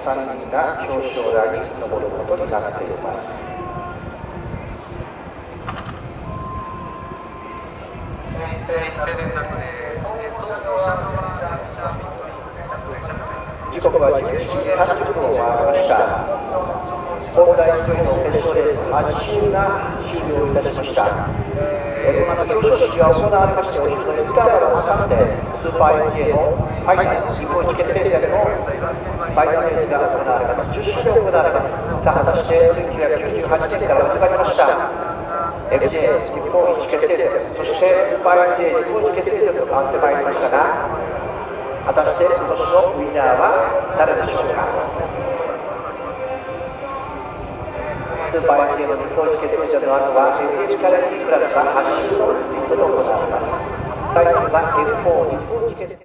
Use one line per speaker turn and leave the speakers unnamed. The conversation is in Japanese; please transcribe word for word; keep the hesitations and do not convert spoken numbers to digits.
さんにんが表彰台に上ることになっています。時刻はじゅういちじさんじゅっぷんを回りました。本大距離の決勝レースはち周が終了いたしました。えー、この後表彰式が行われまして、お昼のインターバルを挟んでスーパー エヌジェー のファイナル日本一決定戦のファイナルレースが行われます。じゅっ周で行われます。さあ、果たしてせんきゅうひゃくきゅうじゅうはちねんから始まりました エフジェー 日本一決定戦、そしてスーパー エヌジェー 日本一決定戦と変わってまいりましたが、果たして今年のウィナーは誰でしょうか。スーパー エヌジェー の日本一決定戦の後は エフエフ チャレンジクラスははち周のスプリントで行われます。最後には エフフォー 日本一決定